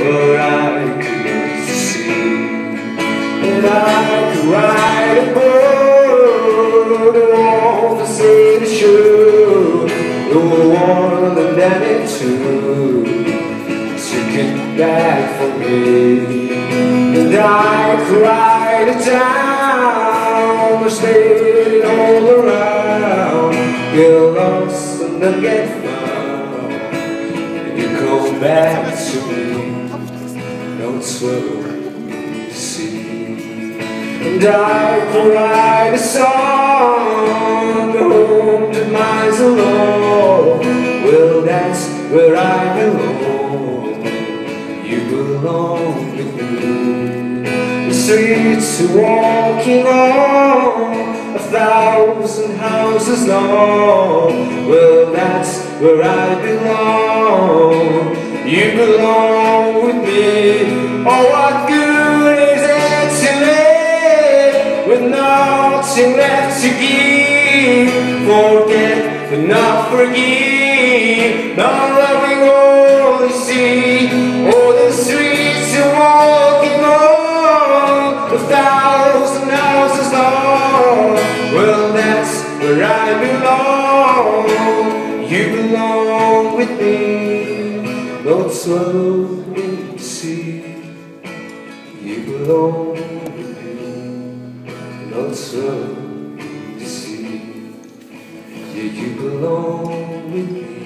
but I could see. And I could ride a boat on the city shore, the one that done it too, took it back for me. And I could ride it down, stayed it all around, get lost and then get found, and you come back to me, no trouble to see. And I could write a song, go home to miles alone. Well, that's where I belong. You belong with me. The streets are walking on, 1,000 houses long. Well, that's where I belong. You belong with me. Oh, what good is it to live with nothing left to give? Forget but not forgive, not loving all you see. Oh, the streets are walking on, 1,000 houses long. Well, that's where I belong. You belong with me, no trouble in the sea. You belong with me, no trouble in the sea. Yeah, you belong with me.